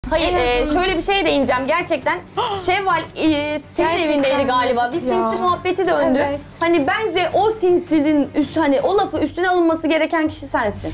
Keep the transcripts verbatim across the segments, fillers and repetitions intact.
Hayır, e, şöyle bir şeye değineceğim gerçekten. Şevval e, senin Gerçekten evindeydi galiba. Bir sinsi ya. muhabbeti döndü. Evet. Hani bence o sinsinin üst, hani o lafı üstüne alınması gereken kişi sensin.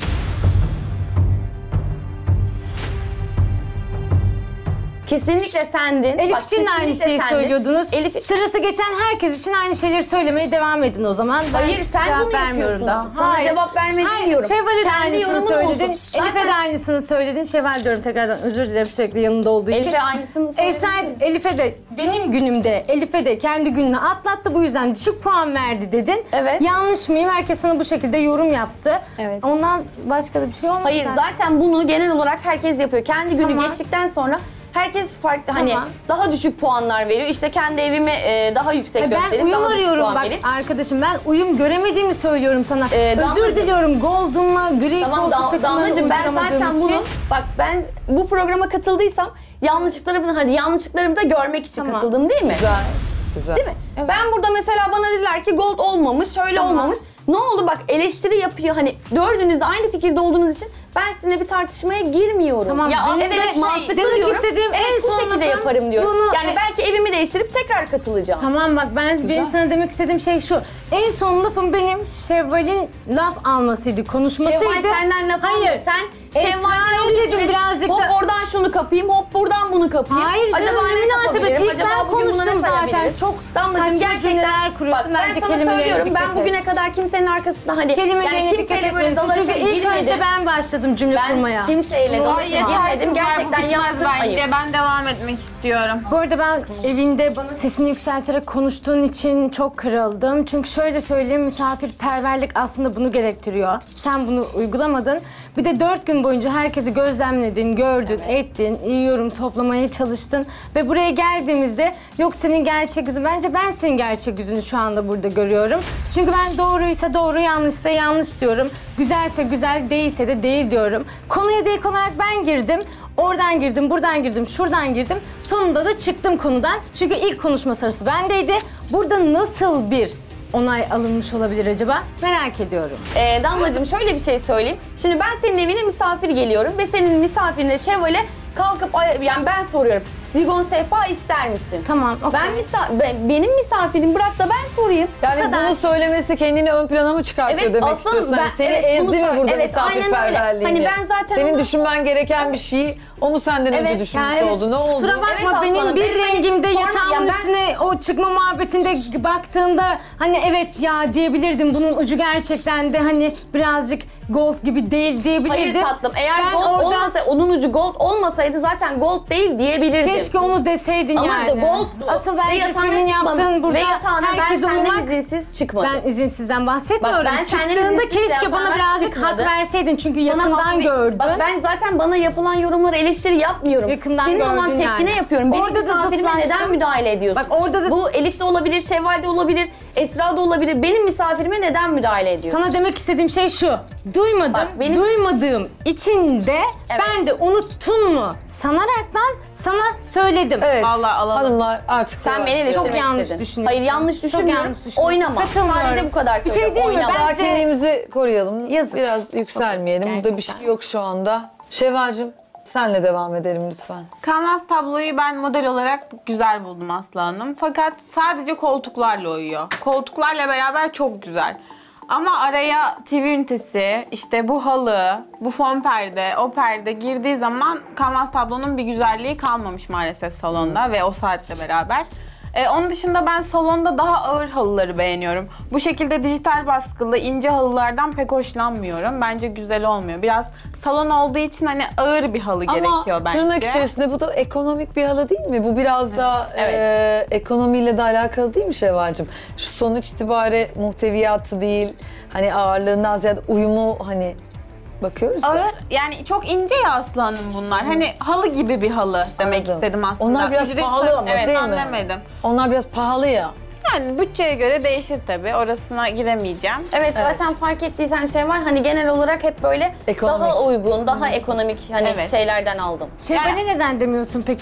Kesinlikle sendin. Elif Bak, için de aynı kesinlikle şeyi sendin. söylüyordunuz. Elif... Sırası geçen herkes için aynı şeyleri söylemeye devam edin o zaman. Ben Hayır, sen cevap bunu vermiyorum yapıyorsun. da. Sana Hayır. cevap verme demiyorum. Şevval'e de Kendi aynısını yorumun söyledin. olsun. Elif'e Zaten- de aynısını söyledin. Şevval diyorum tekrardan, özür dilerim sürekli yanında olduğu için. Elif'e aynısını söyledin. Esra Elif'e de benim günümde, Elif'e de kendi gününü atlattı, bu yüzden düşük puan verdi dedin. Evet. Yanlış mıyım? Herkes sana bu şekilde yorum yaptı. Evet. Ondan başka da bir şey olmadı. Hayır, zaten bunu genel olarak herkes yapıyor. Kendi günü Tamam. geçtikten sonra herkes farklı, Tamam. hani daha düşük puanlar veriyor. İşte kendi evimi e, daha yüksek E ben gösterip uyum daha düşük arıyorum puan bak verip. arkadaşım, ben uyum göremediğimi söylüyorum sana. Ee, Özür Damlacığım. diliyorum, golden mı, gri Tamam koltuk Dam- takımları Damlacığım, ben uyduramadığım zaten için. bunu, bak ben bu programa katıldıysam yanlışlıklarımı, hani yanlışlıklarımı da görmek için Tamam. katıldım değil mi? Güzel. Güzel. Değil mi? Evet. Ben burada mesela bana dediler ki gold olmamış, şöyle Tamam. olmamış. Ne oldu bak, eleştiri yapıyor, hani dördünüz de aynı fikirde olduğunuz için ben sizinle bir tartışmaya girmiyorum. Tamam, Ya benim evet, de şey, mantıklı demek diyorum. istediğim evet, en bu son şekilde lafım, yaparım diyorum. bunu- yani belki evimi değiştirip tekrar katılacağım. Tamam bak, ben benim sana demek istediğim şey şu. En son lafım benim Şevval'in laf almasıydı, konuşmasıydı. Şevval senden laf Hayır. almıyor. Sen Esra'ya Şevval'le dedim birazcık hop da. oradan şunu kapayım, hop buradan bunu kapayım. Hayır Acaba canım, ne ne münasebet. yapabilirim? İlk ben Acaba bugün buna ne konuştum zaten. sayabiliriz? Çok Damlacığım, saçma gerçekten cümleler kuruyorsun. bak, ben Bence sana kelimelerine söylüyorum, dikkat ben et. bugüne kadar kimsenin arkasında hani Kelimelerine yani dikkat kimseyle böyle etmelisin. dalaşa Çünkü ilk girmedim. önce ben başladım cümle Ben kurmaya. kimseyle dalaşa Hayır, girmedim. Gerçekten yaptığım bence. ayıp. Ben devam etmek istiyorum. Bu arada ben evinde bana sesini yükselterek konuştuğun için çok kırıldım. Çünkü şöyle söyleyeyim, misafirperverlik aslında bunu gerektiriyor. Sen bunu uygulamadın. Bir de dört gün boyunca herkesi gözlemledin, gördün, ettin, iyi yorum toplamaya çalıştın. Ve buraya geldiğimizde yok senin gerçek yüzün. Bence ben senin gerçek yüzünü şu anda burada görüyorum. Çünkü ben doğruysa doğru, yanlışsa yanlış diyorum. Güzelse güzel, değilse de değil diyorum. Konuya direkt olarak ben girdim. Oradan girdim, buradan girdim, şuradan girdim. Sonunda da çıktım konudan. Çünkü ilk konuşma sırası bendeydi. Burada nasıl bir onay alınmış olabilir acaba? Merak ediyorum. Ee, Damlacığım, şöyle bir şey söyleyeyim. Şimdi ben senin evine misafir geliyorum ve senin misafirine Şevval'e kalkıp ay- yani ben soruyorum. Zigon sehpa ister misin? Tamam, okey. Ben, misa ben benim misafirim, bırak da ben sorayım. Yani Bu kadar. bunu söylemesi kendini ön plana mı çıkartıyor Evet, demek aslanım, istiyorsun? Yani ben- seni evet, bunu ezdi mi sor- burada evet, aynen öyle. misafirperverliğini? Hani ben zaten Senin onu- düşünmen gereken bir şeyi o mu senden önce Evet, düşünmüş yani oldu? Ne oldu? Kusura bakma, Evet, benim aslanım, bir benim hani rengimde sonra- yatağın ya ben- üstüne o çıkma muhabbetinde baktığında hani evet ya diyebilirdim, bunun ucu gerçekten de hani birazcık gold gibi değil diyebilirdim. Hayır tatlım, eğer Ben gold orada- olmasa, onun ucu gold olmasaydı zaten gold değil diyebilirdim. Keşke onu deseydin Ama yani. da gold Asıl ve bence yatağına senin çıkmadım. yaptığın burada ve yatağına ben herkese senden uymak. izinsiz çıkmadım. Ben izinsizden bahsetmiyorum. Bak, ben senden Çıktığında izinsiz keşke bana yatağına birazcık çıkmadım. hak verseydin çünkü Sana yakından hak- gördün. Bak, ben zaten bana yapılan yorumlara eleştiri yapmıyorum. Yakından Senin olan gördün tepkine yani. yapıyorum. Benim Orada da misafirime zıtlaştım. neden müdahale ediyorsun? Bak, orada da- Bu Elif de olabilir, Şevval de olabilir, Esra da olabilir. Benim misafirime neden müdahale ediyorsun? Sana demek istediğim şey şu. Duymadım. Bak, benim- Duymadığım içinde Evet. ben de unuttun mu sanaraktan sana söyledim. Evet. Vallahi alalım. Hanımlar artık Sen yavaş beni yavaş. eleştirmek Çok yanlış istedin. düşünüyorsun. Hayır, yanlış Çok düşünmüyorum. yanlış düşünüyorsun. Oynama. Katılmıyorum. Sadece bu kadar Bir şey söylüyorum. değil mi? Oynama. Bence- Sakinliğimizi koruyalım. Yazık. Biraz yükselmeyelim. Çok Burada bir şey gerçekten. yok şu anda. Şevval'cığım senle devam edelim lütfen. Kanvas tabloyu ben model olarak güzel buldum Aslı Hanım. Fakat sadece koltuklarla uyuyor. Koltuklarla beraber çok güzel. Ama araya T V ünitesi, işte bu halı, bu fon perde, o perde girdiği zaman kanvas tablonun bir güzelliği kalmamış maalesef salonda ve o saatle beraber. Ee, onun dışında ben salonda daha ağır halıları beğeniyorum. Bu şekilde dijital baskılı ince halılardan pek hoşlanmıyorum. Bence güzel olmuyor. Biraz salon olduğu için hani ağır bir halı gerekiyor Ama bence. tırnak içerisinde bu da ekonomik bir halı değil mi? Bu biraz da Evet. e, ekonomiyle de alakalı değil mi Şevval'cığım? Şu sonuç itibariyle muhteviyatı değil, hani ağırlığından ziyade uyumu hani bakıyoruz da. Ağır, yani çok ince ya Aslı Hanım bunlar. Hani halı gibi bir halı demek Anladım. istedim aslında. Onlar biraz Ücret- pahalı ama evet, değil mi? anlamadım. Onlar biraz pahalı ya. Yani bütçeye göre değişir tabii. Orasına giremeyeceğim. Evet, zaten fark ettiysen şey var, hani genel olarak hep böyle Ekonomik. daha uygun, daha ekonomik hani Evet. şeylerden aldım. Şevval'e neden demiyorsun peki?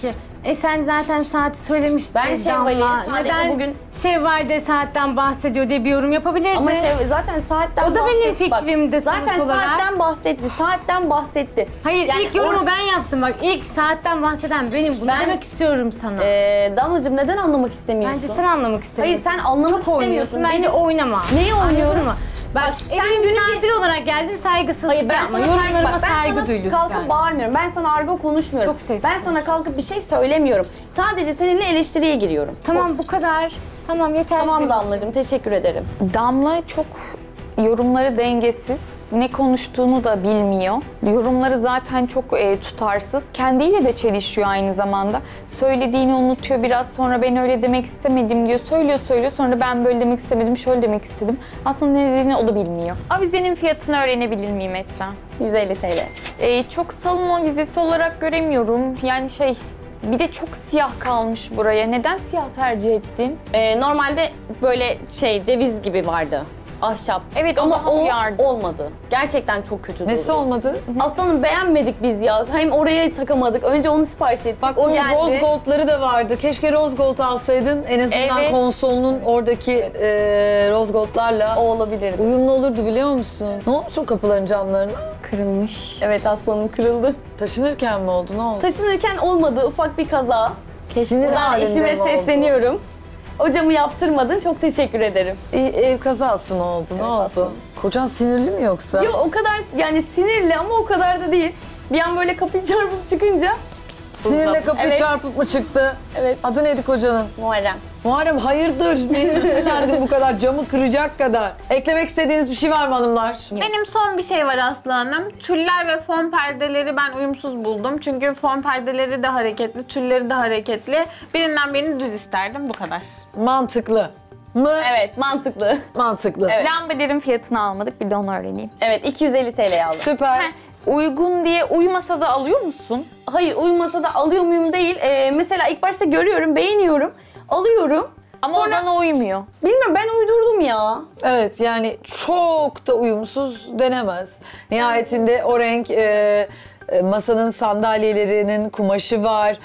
E sen zaten saati söylemiştin. Ben Şevval'i Damla. sadece Neden bugün- Şevval de saatten bahsediyor diye bir yorum yapabilirdi. Ama şey, zaten saatten O da benim bahsetti. Bak, fikrimde sonuç Zaten olarak. saatten bahsetti, saatten bahsetti. Hayır Yani ilk yorumu or- ben yaptım bak. İlk saatten bahseden benim. Bunu Ben- demek istiyorum sana. Ee, Damlacığım neden anlamak istemiyorsun? Bence sen anlamak istemiyorsun. Hayır sen anlamak Çok istemiyorsun. oynuyorsun. Bence Benim- oynama. Neyi oynuyorum? Anladın mı? Bak, Bak, sen sen günü günü misafir olarak geldim saygısızlık Hayır ben yapma. sana saygı, Yorumlarıma bak, ben saygı sana duyuyorsun kalkıp yani. bağırmıyorum. Ben sana argo konuşmuyorum. Çok sessiz Ben sana kalkıp bir şey söylemiyorum. Sadece seninle eleştiriye giriyorum. Tamam bu kadar. Tamam yeter. Tamam Damlacığım teşekkür ederim. Damla çok yorumları dengesiz. Ne konuştuğunu da bilmiyor. Yorumları zaten çok e, tutarsız. Kendiyle de çelişiyor aynı zamanda. Söylediğini unutuyor. Biraz sonra ben öyle demek istemedim diyor. Söylüyor söylüyor. Sonra ben böyle demek istemedim, şöyle demek istedim. Aslında ne dediğini o da bilmiyor. Avizenin fiyatını öğrenebilir miyim Esra? yüz elli TL. E, çok salon avizesi olarak göremiyorum. Yani şey... Bir de çok siyah kalmış buraya. Neden siyah tercih ettin? Ee, normalde böyle şey ceviz gibi vardı. Ahşap. Evet, ama ona o uyardı. olmadı. Gerçekten çok kötü Nesi durdu. olmadı? Aslanım beğenmedik biz ya. Hem oraya takamadık. Önce onu sipariş ettik. Bak o onun geldi. rose gold'ları da vardı. Keşke rose gold alsaydın. En azından Evet. konsolunun oradaki e, rose gold'larla O olabilirdi. uyumlu olurdu biliyor musun? Ne olmuş o kapıların camlarına? Kırılmış. Evet aslanım kırıldı. Taşınırken mi oldu? Ne oldu? Taşınırken olmadı. Ufak bir kaza. Sinir Buradan halinde eşime mi oldu? sesleniyorum. O camı yaptırmadın. Çok teşekkür ederim. E, ev kazası mı oldu? ne oldu? aslanım. Kocan sinirli mi yoksa? Yok o kadar yani sinirli ama o kadar da değil. Bir an böyle kapıyı çarpıp çıkınca. Sinirle kapıyı Evet. çarpıp mı çıktı? Evet. Adı neydi kocanın? Muharrem. Muharrem hayırdır? Niye sinirlendin bu kadar? Camı kıracak kadar. Eklemek istediğiniz bir şey var mı hanımlar? Benim son bir şey var Aslı Hanım. Tüller ve fon perdeleri ben uyumsuz buldum. Çünkü fon perdeleri de hareketli, tülleri de hareketli. Birinden birini düz isterdim, bu kadar. Mantıklı mı? Evet mantıklı. Mantıklı. Evet. Lambaderin fiyatını almadık. Bir de onu öğreneyim. Evet iki yüz elli TL'ye aldım. Süper. Heh, uygun diye uymasa da alıyor musun? Hayır uymasa da alıyor muyum değil. Ee, mesela ilk başta görüyorum, beğeniyorum, alıyorum. Ama Sonra- o bana uymuyor. Bilmiyorum ben uydurdum ya. Evet yani çok da uyumsuz denemez. Nihayetinde o renk e, e, masanın sandalyelerinin kumaşı var.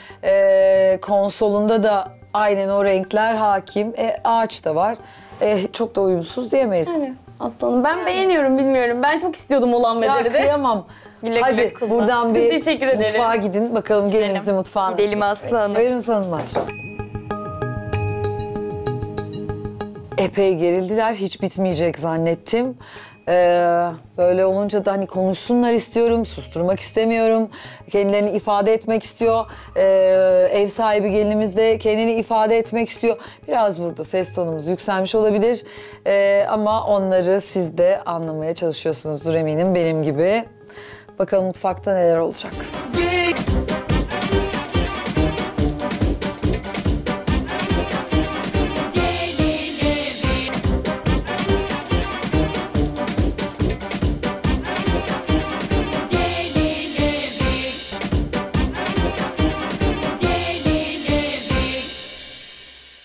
E, konsolunda da aynen o renkler hakim. E, ağaç da var. E, çok da uyumsuz diyemeyiz. Aslanım ben beğeniyorum bilmiyorum. Ben çok istiyordum olan Ya bedeli de. kıyamam. Güle güle Hadi kullan. buradan bir Teşekkür ederim. mutfağa gidin. Bakalım gelinimizin mutfağına. Gidelim Aslı Hanım. Buyurun hanımlar. Epey gerildiler. Hiç bitmeyecek zannettim. Ee, böyle olunca da hani konuşsunlar istiyorum, susturmak istemiyorum. Kendilerini ifade etmek istiyor. Ee, ev sahibi gelinimiz de kendini ifade etmek istiyor. Biraz burada ses tonumuz yükselmiş olabilir. Ee, ama onları siz de anlamaya çalışıyorsunuzdur eminim benim gibi. Bakalım mutfakta neler olacak.